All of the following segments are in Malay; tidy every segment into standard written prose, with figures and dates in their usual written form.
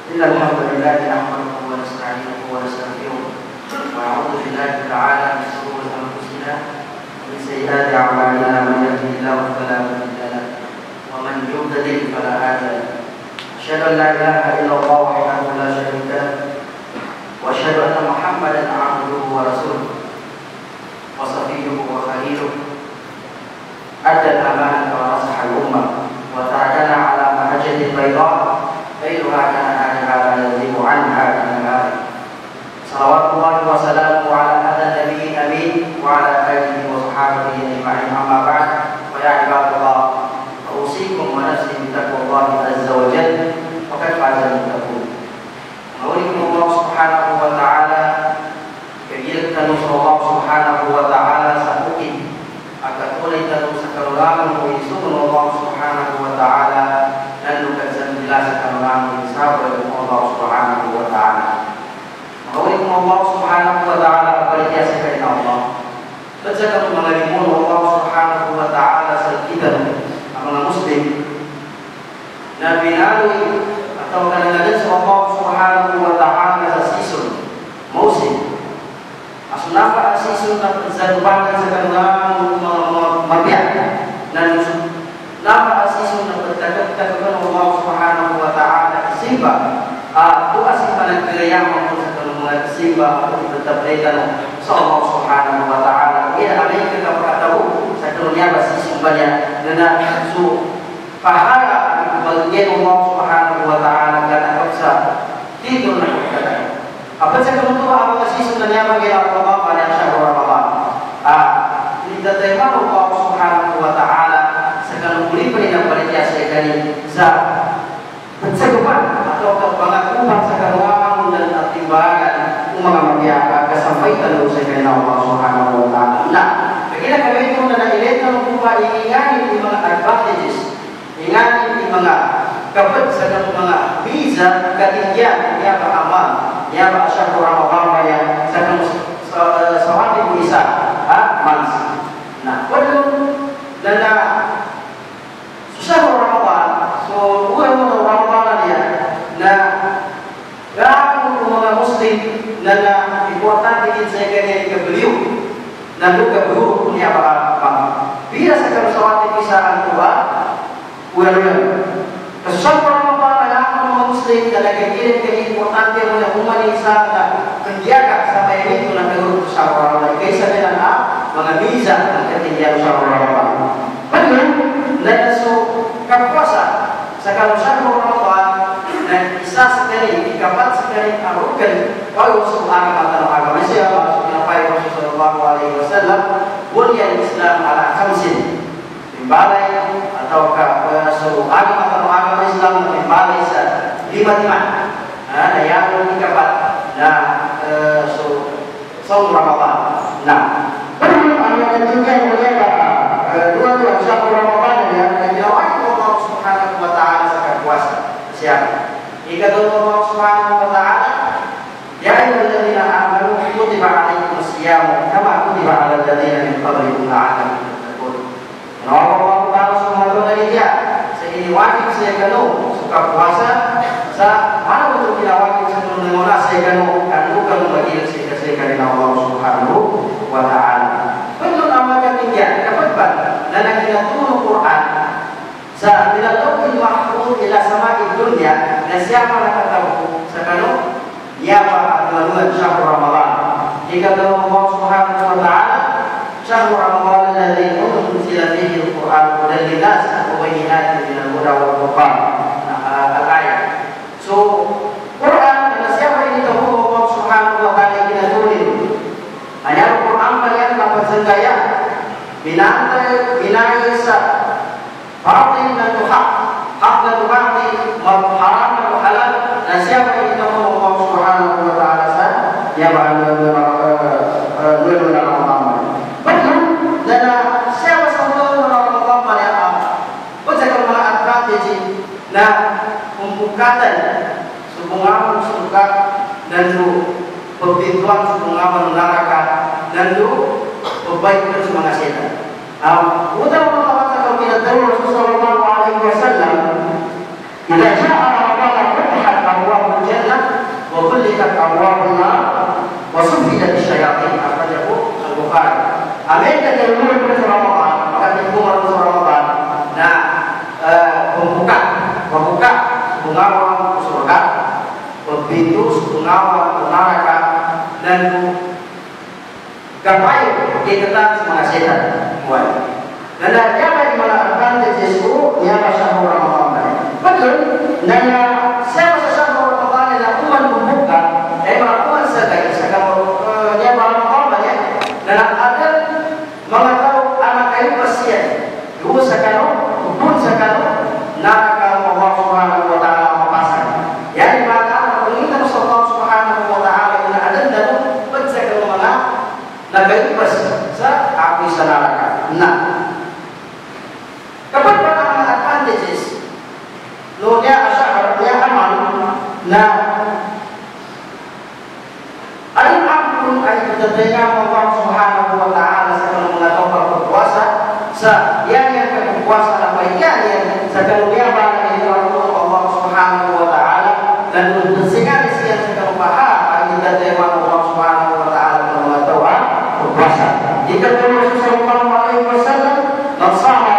إن الحمد لله نحمده ونستعينه ونستغفره ونعوذ بالله تعالى من شرور أنفسنا ومن سيئات أعمالنا من يهده الله فلا مضل له ومن يضلل فلا هادي له أشهد أن لا إله إلا الله وحده لا شريك له وأشهد أن محمدا عبده ورسوله وصفيه وخليله أدى الأمانة ونصح الأمة وتركنا على محجة بيضاء ليلها كنهارها لا يزيغ عنها إلا هالك صلوات الله وسلامه على هذا النبي الأمين وعلى آله وصحابه أجمعين أما بعد فيا عباد الله أوصيكم ونفسي بتقوى الله عز وجل وقد فاز المتقون نوركم الله سبحانه وتعالى kegiatan Allah Subhanahu wa taala sakuti akan oleh tahu sekarang uisun Allah Subhanahu wa taala dan bukan menjelaskan orang sahabat Allah Subhanahu wa taala. Maulikum Allah Subhanahu wa taala berjasa kepada Allah. Berjaga mengalimun Allah Subhanahu wa taala sekitar orang muslim. Nabi Nabi atau kadang-kadang Allah Subhanahu wa taala sasisun musim. Asunapa asisun na pagsalubanan sa kanilang mabiyag na napa asisun na pagtagag-tagagan ng Allah Subhanahu wa ta'ala kasimba tuas yung panagpirayamang sa kanilang mga kasimba at itatabletan sa Allah Subhanahu wa ta'ala kaya alay kakapakataw sa kanilang asisun ba niya na so pahara bagyan Allah Subhanahu wa ta'ala ganakap sa tito na pagkataw. Apa saja untuk apa sih sebenarnya bagi Allah pada syahrul Ramadan? Diterima Allah Subhanahu wa taala sekarang beri perintah pada jasa dari za pencegahan atau pengakuan sekarang dan timbangan umat manusia kesampaian usaha Allah Subhanahu wa taala. Nah, begini kami itu menandakan upaya ingin di mana advantages, ingin di mana kapan sedang mga visa ketinggian yang beramal yang syahrul Ramadan yang sedang sawati bisa mans. Nah, waduh dan syahrul Ramadan so bulan Ramadan ya. Nah, kamu mga muslim dan importante din sa kanya ke beliau dan juga guru punya apa bila sedang sawati bisa antua waduh Syahrul Ramadan adalah muslim dan kegiatan importante oleh umat Islam dan menjaga sampai ini pun ada guru Syahrul Ramadan. Kisah dengan mga visa ng ketinggian Syahrul Ramadan. Betul, dan so kapuasa sa kalau Syahrul Ramadan dan isa sekali ikapat sekali arukan kalau subhanahu wa ta'ala Malaysia masuknya pai Rasulullah sallallahu alaihi wasallam bunya Islam ala khamsin balai atau suruh agama atau agama Islam balai lima yang dikapat saum Ramadan. Nah, ada juga yang dua syahrul Ramadan yang dilawati Allah Subhanahu wa taala saat puasa. Siapa? Jika Allah Subhanahu wa taala ya ayyuhalladzina amanu kutiba alaikumus shiyam kama kutiba alal ladzina min qablikum la'allakum tattaqun. Allah Ta'ala Subhanahu wa ta'ala ini wajib saya kanu suka puasa sa mana betul kita wajib sebelum mengolah saya kanu kan bukan bagi saya kanu Allah Subhanahu wa ta'ala. Betul amalkan tinggi dapat ban dan kita turun Quran sa bila tauhid mahfuz ila sama'i dunya dan siapa nak tahu sekanu ya ma'aduan syahrul Ramadan jika Allah Subhanahu wa ta'ala شهر رمضان الذي أنزل فيه القرآن هدى للناس وبينات من الهدى والفرقان الآية. So Quran dan siapa ini tahu Allah Subhanahu wa taala kita tulis. Hanya Quran kalian dapat senggaya binai sa batin dan hak dan batin haram dan halal dan siapa ini tahu Allah Subhanahu wa taala ya ba'da nah pembukatan subungawan suka dan pembintuan subungawan neraka dan perbaikan semangat setan. Utama kalau kita tahu Rasulullah sallallahu alaihi wasallam tidak sya'a Ramadan berhad bahwa pengawal surga, begitu pengawal neraka dan gapai kita semangat setan. Dan siapa yang melakukan tersebut dia masuk Ramadan. Betul. Dan siapa sesama Ramadan yang umat membuka, melakukan sedekah kalau dia Ramadan ya. Dan ada mengetahui anak kayu pasien. Dulu sekarang pun sekarang neraka Allah Subhanahu wa taala mempasang. Yang dimana mengingat Allah Subhanahu wa taala yang ada dalam penjaga mana neraka pasien. Aku neraka. Nah, kapan pertama advantages? Nunya asyaratnya aman. Nah, alim ampun ayat terdengar Allah Subhanahu wa taala sebelum mengatakan berpuasa. Yang berpuasa apa yang sebelum dia pada Allah Subhanahu wa taala dan bersihkan siang sebelum paham ayat terdengar Allah Subhanahu wa taala mengatakan berpuasa. Jika Rasulullah sallallahu alaihi wasallam nasama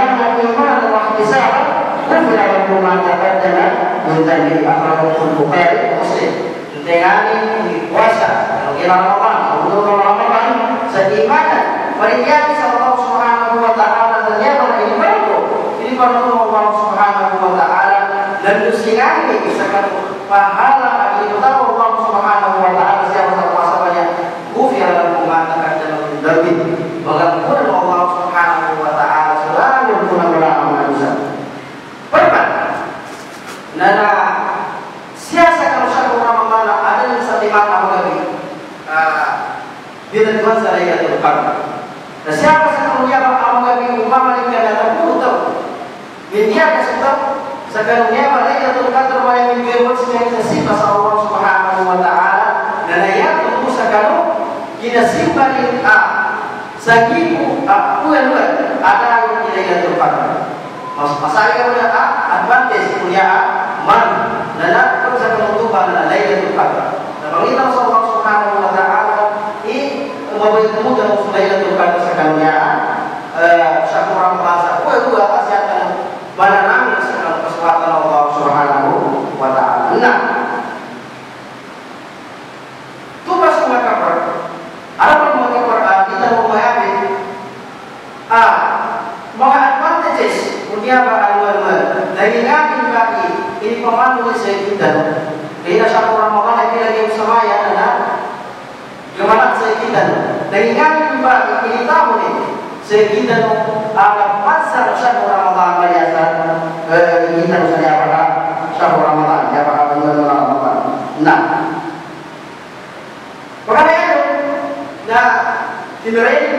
menjadi akhrajatul Bukhari Muslim. Dengan puasa kalau Ramadan, untuk Ramadan seimanan berikan Allah Subhanahu wa taala dan dia ini baru Allah Subhanahu wa taala dan dusingan ini misalkan pahala itu tahu Allah Subhanahu wa taala siapa puasa banyak ghufira lahu ma taqaddama min dhanbi wa ghafara Allah Subhanahu wa taala selalu mengampuni dosa. Nana siasa kalau satu Ramadan ada yang setiap apa lagi bila Tuhan saya itu kan. Nah siapa sekarang dia apa lagi umpama dia ada putus. Dia kesebab sekarang dia mereka itu kan terbayang minggu sekian sesibah Allah Subhanahu wa taala dan ayat itu sekarang kita simpan di segitu bukan ada yang tidak terpakai. Masalah punya advantage punya man dan aku bisa menentukan Lailatul Qadar. Dan kalau kita Allah Subhanahu wa taala ini mau bertemu dengan Lailatul Qadar sekalinya satu Ramadan itu akan mana nang kesempatan Allah Subhanahu wa taala. Nah, tugas umat kafir. Ada umat kafir kita mau mengambil mga advantages punya bahwa dari ngaji kaki ini pemandu saya kita kaya sa Ramadan ay lagi sama ya na gimana saya kita dari ngaji kaki ini tahu nih saya kita ala pasar sa Ramadan biasa kita misalnya apa sa Ramadan ya apa bulan Ramadan. Nah makanya itu nah dinarain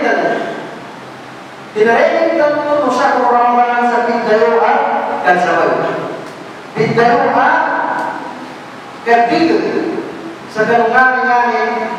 tentu satu Ramadan sabit doa dan sabar. Doa ketiga segenap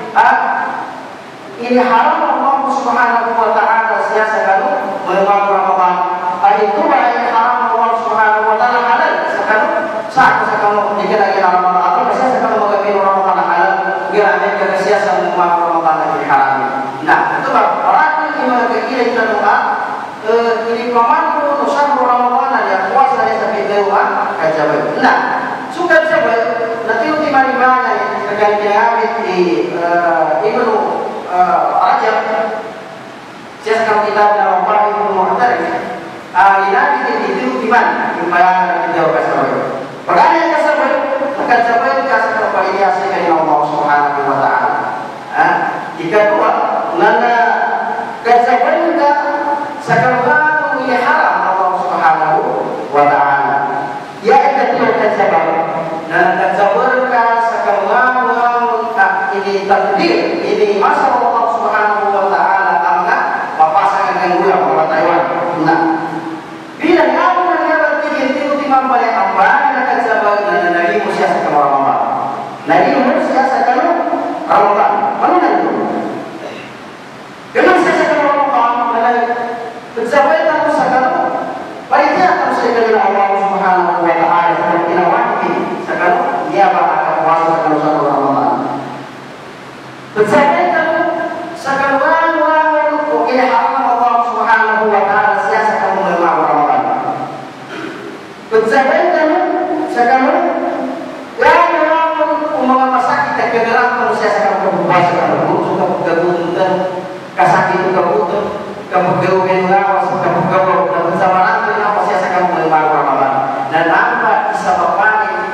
ini haram Allah Subhanahu wa taala siasa kalau memang Ramadan. Itu yang haram Allah Subhanahu wa taala halal sekarang sekarang dikira Ramadan atau biasa sekarang mengambil Ramadan halal kira ada siasa memang Ramadan lagi haram. Nah, itu orang yang kira doa ini pemandu nusantara Ramadan yang puasa yang sampai doa kajabat. Nah, suka coba nanti ultima-limanya tergantung di Ibnu Rajab. Saya kalau kita dalam Al-Quran Ibnu Mu'tarik, ini itu ultima yang kita kasih. Perkara yang kasih bukan sampai kasih kepada dia sekali Allah Subhanahu wa taala. Jika dua, nana kajabat juga sekarang ini haram Allah Subhanahu wa taala. Ya itu kajabat. Dan kajabat sekarang ini takdir ini masa Allah Subhanahu wa taala amanah papasangan dengan gula pada Taiwan. Nah, bila kamu mengerti itu timam balik apa dan kajabat dan dari musia sekarang Ramadan. Dari musia sekarang Ramadan. Mana itu? Kenapa saya sekarang Ramadan? Bersabar tahu sekarang. Baiknya tahu sekali Allah Subhanahu wa taala seperti nawati sekarang dia bakal puasa sekarang satu Ramadan. Bersabar tahu sekarang oke haram Allah Subhanahu wa taala siasa kamu memang Ramadan. Bersabar tahu sekarang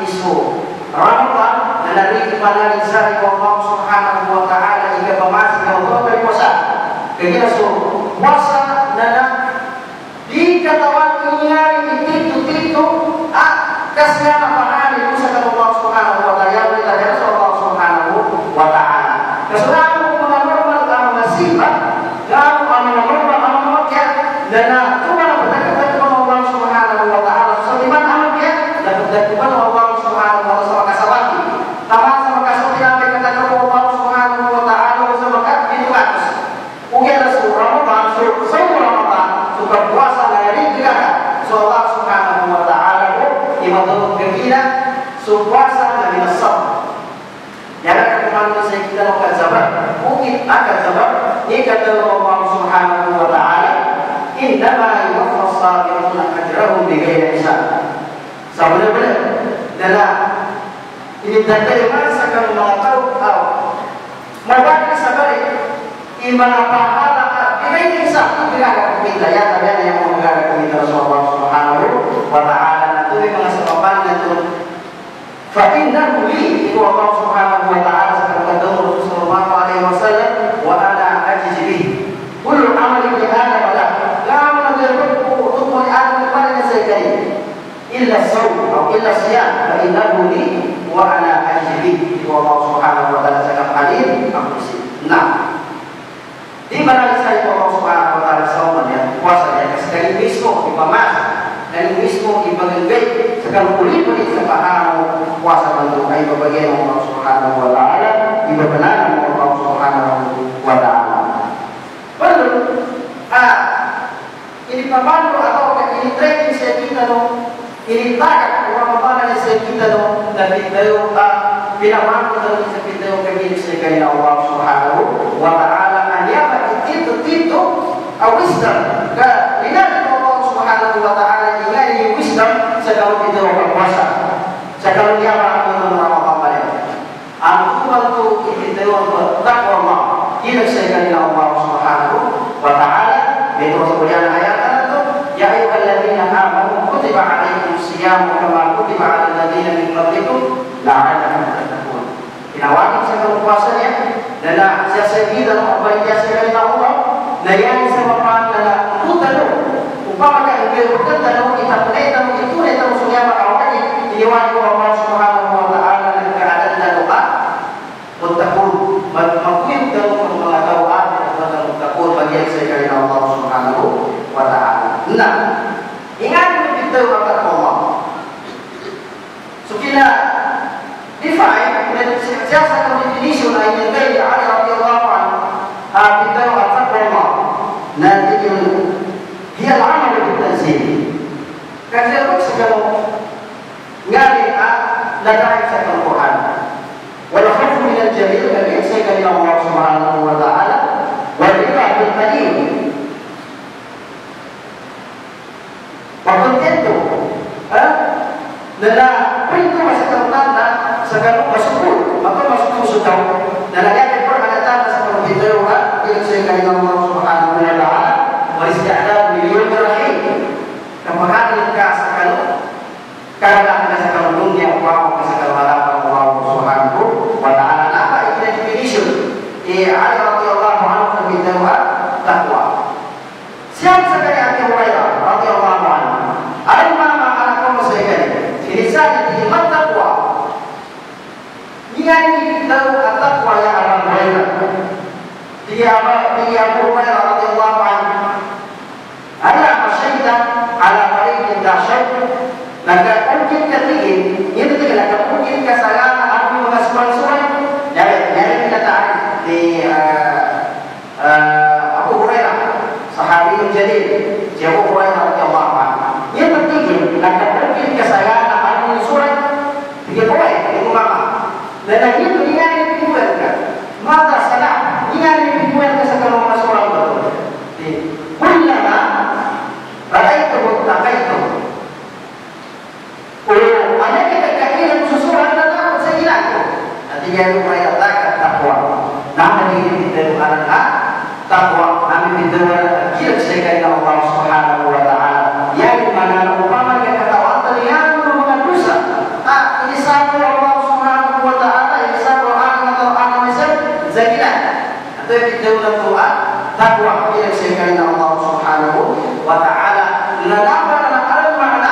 isu Ramadan dari kepala lisan Allah Subhanahu wa taala hingga pemasukan Allah dari puasa. Kaya so puasa na di katawan ingari itu kasya mahali sa Allah Subhanahu wa taala yang kita Allah Subhanahu wa taala. Kasalanan mo mga normal ang masiba, ang normal ang mga na tuman ang pagkakataon ng Allah Subhanahu wa taala. So di man ang dapat tuman ang Allah Subhanahu wa taala sa kasawati. Tama sa makasawati namin katakan ng Allah Subhanahu wa taala sa mga binuatos. Ugian na sa Ramadan, sa Ramadan, sa puasa na rin kaya. So Allah Subhanahu wa taala imatulog kagina so puasa na minasab. Yan ang kumando sa kita ng kazabar. Ukit ang kazabar, ikatulog Allah Subhanahu wa ta'ala, indama yuwaffa as-sabiruna ajrahum bighayri hisab. Sa benar-benar dala ini diterima sa mga tao mabalik sa balik imana pahala bighayri hisab. Tidak kumita yan yang menggara kumita Rasulullah Subhanahu wa ta'ala na ito yung mga sababan na ito. فإنه لي الله سبحانه وتعالى سبحانه صلى الله عليه وسلم وأنا أجزي به كل عمل ابن آدم له لا عمل يربطه ثم آدم ولا سيكري إلا الصوم أو إلا الصيام فإنه لي وأنا أجزي به الله سبحانه وتعالى سكن حليم أقصي. Nah, di mana saya Allah Subhanahu wa taala saumannya puasanya sekali mismo ibamat dan mismo ibagay sekali kulit sa pahamo puasa bantu ay babagay ng Allah Subhanahu wa taala ibabanan ng Allah Subhanahu wa taala. Perlu ini pamando atau ini training sa kita no ini tagak Ramadan sa kita no dahil tayo pinamando tayo sa kita kami sa kanya Allah Subhanahu wa taala kanya itu wisdom ka linan Allah Subhanahu wa taala ingay wisdom sa kalau kita berpuasa sa kalau dia melakukan Ramadan ang kumanto kita takwa Allah ilagay kanya Allah Subhanahu wa taala ito sa bulan ayat itu ya ayyuhalladzina amanu kutiba alaykumus siyam kama kutiba alal ladzina min qablikum la'allakum tattaqun. Tinawagin sa puasanya dan siya dalam abainya sekali Allah na yan sa mapan na utalo upama ka iberkan tanong itapre tanong itunay tanong sunya makawani iniwan ko Allah Subhanahu wa ta'ala ng keadaan na doa mutakun magkuyog tanong ng mga tawaan at mutakun bagian sekali Allah Subhanahu wa ta'ala. Nah, ingat kita akan Allah so kina define dan siasa ng definition na inilagay Ali radhiyallahu anhu kita akan Allah nanti dia amal بالتنزيل kerja itu segala ngali ladai sa Al-Quran wal khawf min al-jalil kami sekali Allah Subhanahu wa ta'ala wal rida bil qalil wa contento nala pintu masih tertanda segala masuk maka masuk sudah dan ada peralatan seperti itu yang sekali Allah Subhanahu wa ta'ala walisti'dad lil rahim kapakanan ka sa kanu karena ka sa kanu dunya wa ka sa kanu harapan Allah Subhanahu wa ta'ala apa itu definition Ali radhiyallahu anhu bidawat taqwa siapa sekali Abu Hurairah radhiyallahu anhu ada mana anak sekali ini saya di taqwa ini tahu taqwa ya Abu Hurairah dia Abu Hurairah radhiyallahu anhu ada masyarakat ala tariq dahsyat maka mungkin ketingin itu tidak mungkin kesalahan aku mengasman surat dari kita tahu di Abu Hurairah sahabi jalil Abu Hurairah radhiyallahu anhu yang penting maka mungkin kesalahan aku surat dia boleh itu mama dan itu dia yang dibuatkan maka salah dia yang dibuatkan sekarang masalah betul kullama ra'aytuhu taqaytuhu ada kita kailan susuran dan takut sa ilago artinya yung may atakan takwa naman hindi kita yung takwa namin dito kilag sa kanya Allah Subhanahu wa ta'ala yan yung mga upaman ng katawan yan yung mga dosa ini daulah Tuhan takwa ila sekali Allah Subhanahu wa taala. Kenapa ada makna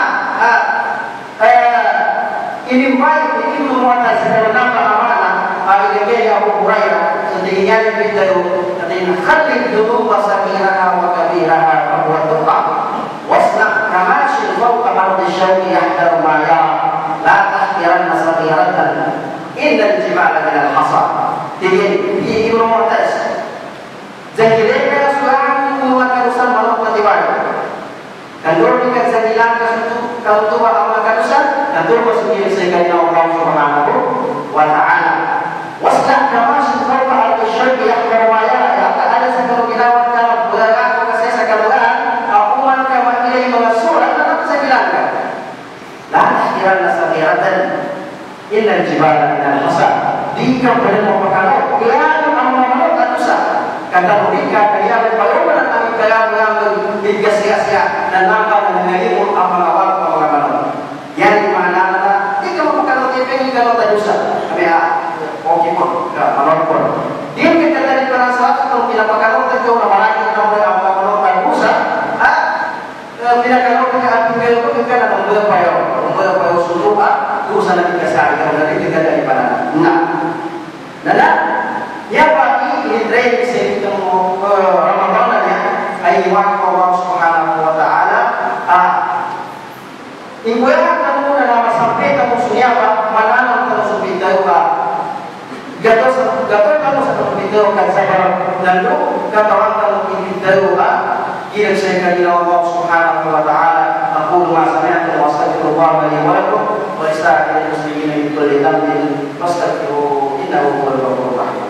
ini baik ini memuatan segala nama amanah ini Abu Hurairah sedihnya kita katanya khalid dzunub wasabiraha wa kabiraha wa tuqa wasna kamashil fawqa ardi syawqi yahdar ma ya la tahqiranna saghiratan innal jibala min al-hasa. Jadi Ibnu Mu'taz jahilnya sudah menguatkan urusan malam petiwai. Kalau dengan zahilan itu kalau tu amal kadusan, nanti masuk diri sekali Allah Subhanahu wa taala. Wasna kamash fawqa al-syarq yahbar ma ya ada sekali bilawat dalam belaga ke saya sekalian aku man kama ilai mansura apa saya bilangkan. La tahqiranna saghiratan illa al-jibala min al-hasa. Jika pada mau perkara yang amal-amal kadusan kata mereka dia berpayoman kami kaya mengambil sia-sia dan nampak mengenai amal-amal pengamal yang mana jika mau perkara TV kalau tak dosa kami oke pun amal pun dia kita dari para sahabat kalau tidak perkara terjauh nama lagi kalau amal-amal tak dosa bila kalau kita ambil itu kita ada membayar suruh dosa nanti kasih kalau dari kita daripada nah ya bagi ini tren saya ketemu Ramadan ya ayat Allah Subhanahu wa taala ibu yang kamu dalam sampai kamu siapa mana kamu sampai tahu gatal kamu sampai tahu kan sabar lalu kata orang kamu ini tahu kira saya kali Allah Subhanahu wa taala aku ma sami'tu wa astaghfirullah li wa lakum wa lisa'il muslimin min kulli dhanbin fastaghfiruhu innahu huwal ghafurur rahim.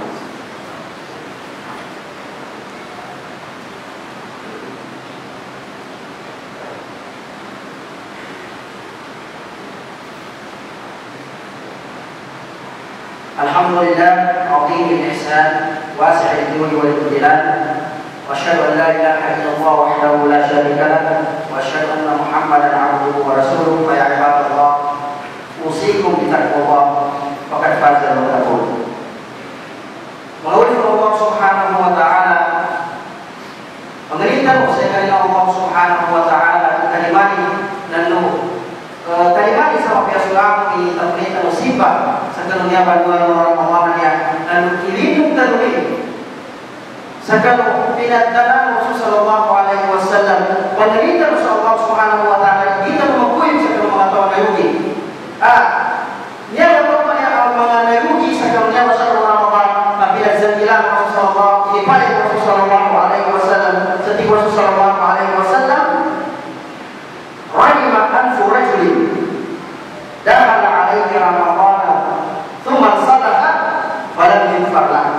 Alhamdulillah azim al-ihsan wasi' al-jud wal-ijlal wa asyhadu an la ilaha illallah wahdahu la syarika lah wa asyhadu anna Muhammadan 'abduhu wa rasuluhu fa ya ibadallah usikum bi taqwallah faqad faza al-muttaqun. Melalui Allah Subhanahu wa taala pemerintah sekali Allah Subhanahu wa taala kalimani lalu kalimani sama pihak Islam di tempat musibah sekalipun bantuan orang yang lalu kilinu tanwin sekalipun pinadalan Rasulullah sallallahu alaihi wasallam pemerintah Rasulullah Subhanahu wa taala kita mengakui sekalipun mengatakan ayuki dia berapa mengenai rugi sekalipun Rasulullah apabila zamilan Rasulullah ini pada Rasulullah sallallahu alaihi wasallam setiap Rasulullah sallallahu alaihi wasallam rahimah anfu rajulin dakhala alaihi Ramadan thumma sadaqa falam yughfar lahu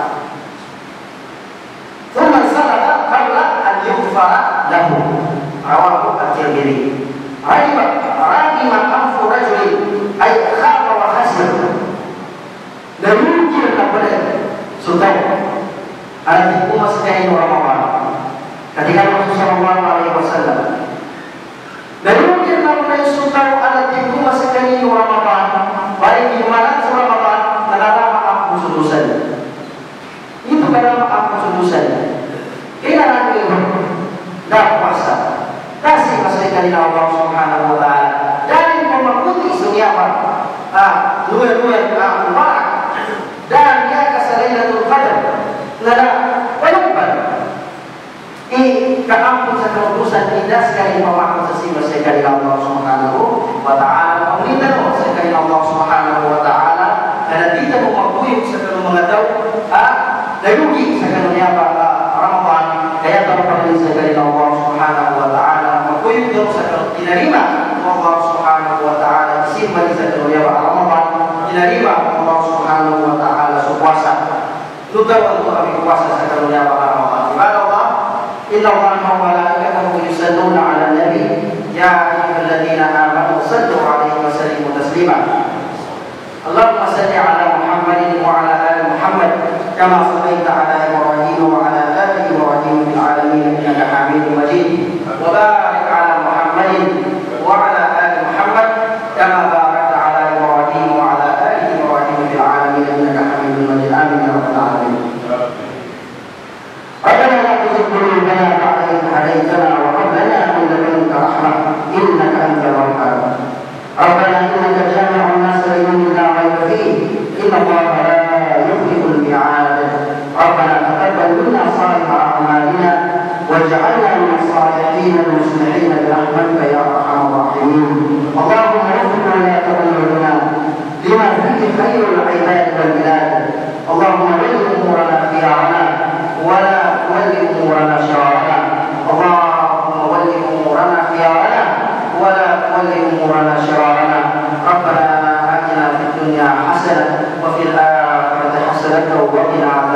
thumma sadaqa qabla an yughfara lahu rawahu at-Tirmidzi. Rahimah anfu rajulin ay khaba wa khasir dan mungkin kepada sultan ada umat sekalian Ramadan ketika Rasulullah sallallahu alaihi wasallam dan mungkin kepada sultan ada umat sekalian Ramadan baik di malam Ramadan karena maaf dosa itu karena maaf dosa kita nanti dah puasa kasih sekali Allah Subhanahu wa taala dan mengikuti sunnah dua-dua mubarak dan dia Lailatul Qadar nada walaupun keampun segala dosa tidak sekali memaafkan sesama sekali Allah Subhanahu wa taala pemerintah sekali Allah Subhanahu wa taala dan kita mengakui sekali mengetahui rugi sekali Ramadan kayak apa sekali Allah Subhanahu wa taala mengakui itu sekali diterima Allah Subhanahu wa taala simpan sekali Ramadan diterima Allah Subhanahu wa taala puasa juga untuk kami puasa sekali Ramadan. Subhanallah inna Allaha wa malaikatahu yusalluna 'alan nabi ya ayyuhalladzina amanu sallu 'alaihi wa sallimu taslima. Allahumma salli 'ala Muhammadin wa 'ala ali Muhammad kama shallaita 'ala Ibrahim wa 'ala ali Ibrahim fil 'alamin innaka Hamidum Majid. Wa barik 'ala Muhammadin wa 'ala ali Muhammad kama barakta 'ala Ibrahim wa 'ala ali Ibrahim fil 'alamin innaka Hamidum Majid. Amin ya rabbal alamin. الله لا يخلف الميعاد. ربنا تقبل منا صالح أعمالنا واجعلنا من الصالحين المصلحين برحمتك يا أرحم الراحمين. اللهم وفقنا ولا تبلغنا لما فيه خير العباد والبلاد. اللهم ول أمورنا خيارنا ولا تول أمورنا شرارنا. اللهم ول أمورنا خيارنا ولا تول أمورنا شرارنا. ربنا آتنا في الدنيا حسنة وفي الآخرة حسنة وقنا عذاب